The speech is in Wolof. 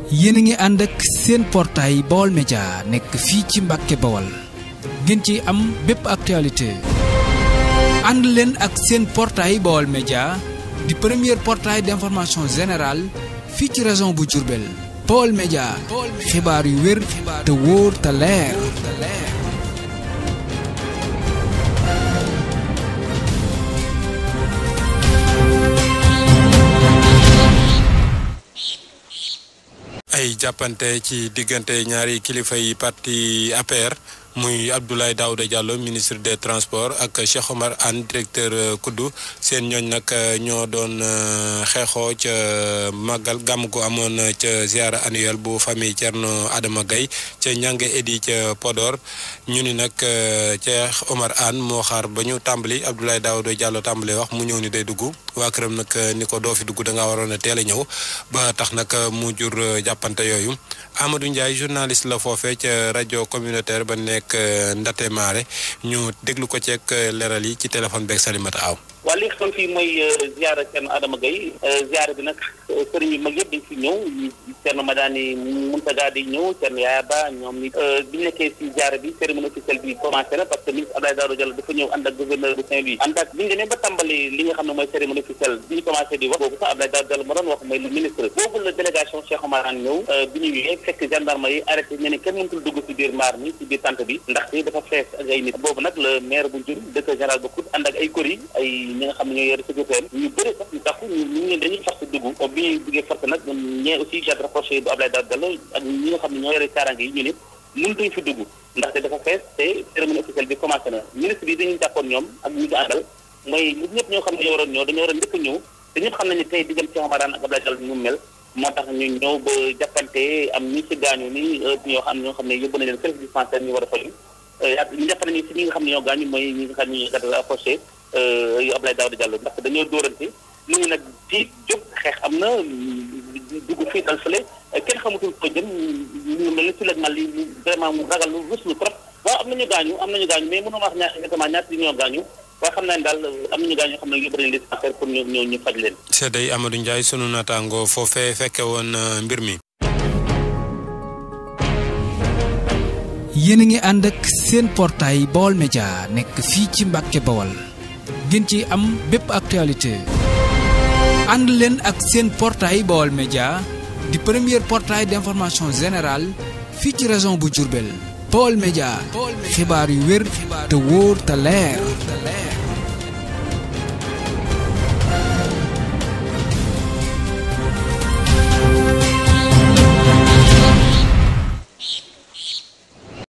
yéen a ngi ànd ak seen portail Baol Média nekk fii ci Mbàkke Bawol ngeen ci am bépp actualité ànd leen ak seen portail Baol Média di premier portail d'information générale fii ci région bu Diourbel. Baol Média xibaar yu wér te wóor te leer. ay jàppante ci diggante ñaari kilifa yi parti APR muy Abdoulaye Daouda Diallo ministre des transports ak Cheikh Omar Anne directeur kuddu seen ñooñ nag ñoo doon xeexoo ca màggal gàmm gu amoon ca ziara annuelle bu famille Thierno Adama Gaye ca Ñange Edy ca Podor ñu ni nag Cheikh Omar Anne moo xaar ba ñu tàmbali Abdoulaye Daouda Diallo tàmbali wax mu ñëw ni day dugg waa këram nag ni ko doo fi dugg da ngaa waroon a teel a ñëw ba tax nag mu jur jàppante yooyu. Amadou Ndiaye journaliste la foofee ca rajo communautaire ba nekk Ndate Mare ñu déglu ko ceeg leeral yi ci téléphone beeg Salimata Aw. waa li xew fii mooy ziara Thierno Adama Gaye ziara bi nag sëriñ yu mag yëpp dañ fi ñëw Thierno Madani Mountaga di ñëw Thierno Yaya Ba ñoom ni bi ñu nekkee si ziara bi cérémonie officielle bi commencé na parce que ministre Abdoulaye Daouda Diallo dafa ñëw ànd ak gouverneur de Saint-Louis ànd ak bi ñu demee ba tàmbali li nga xam ne mooy cérémonie officielle bi ñu commencé di wax boobu sax Abdoulaye Daouda Diallo ma doon wax mooy le ministre boobu la délégation Cheikh Omar Anne ñëw bi ñu ñëwee fekk gendarme yi arrêté ne kenn mënatul dugg si biir maar mi si biir tente bi ndaxte dafa fees ak ay nit boobu nag le maire bu Ndiour directeur général ba Kout ànd ak ay kori ay ñi nga xam ne ñoo yore sécurité ñu bëri sax ñu taxu ñu leen dañuy forcé dugg bi ñuy duggee forcé nag ñee aussi garde rapproché bu Abdoulaye Daouda Diallo ak ñi nga xam ne ñoo yore kaaraange yi ñu ne mënutuñ fi dugg ndaxte dafa fees te cérémonie officielle bi commencé na ministre bi dañuy jàppoon ñoom ak ñu àndal mooy nit ñëpp ñoo xam ne ñoo waroon ñëw dañoo war a njëkk a ñëw te ñëpp xam nañu tey diggam Cheikh Omar Anne ak Abdoulaye Diallo ñu mel moo tax ñu ñëw ba jàppante am ñi ci gaañu ni ñoo xam ne yóbbu nañ leen service dispensaire ñu war a faju ñu jàpp nañu si ñi nga xam ne ñoo gaañu mooy ñi nga xam ne garde rapproché yu Abdoulaye Daouda Diallo ndax dañoo dóorante nit ñi nag di jóg xeex am na dugg fii dal fële kenn xamatul ko jëm ñu mel ni si lajmal li vraiment mu ragal lu rus ñu trop waaw am nañu gaañu mais mënoo wax exactement ñaata ñoo gaañu waaye xam naa ne daal am nañu gaañu xam ne yóbbu nañu dispensaire pour ñu faj leen. Seydou Amadou Ndiaye sunu naataango foofee fekke woon mbir mi. yéen a ngi ànd ak seen portail Baol Média nekk fii ci Mbàkke Bawol ngeen ci am bépp actualité ànd leen ak seen portail Baol Média di premier portail d'information générale fii ci région bu Diourbel. Baol Média xibaar yu wér te wóor te leer.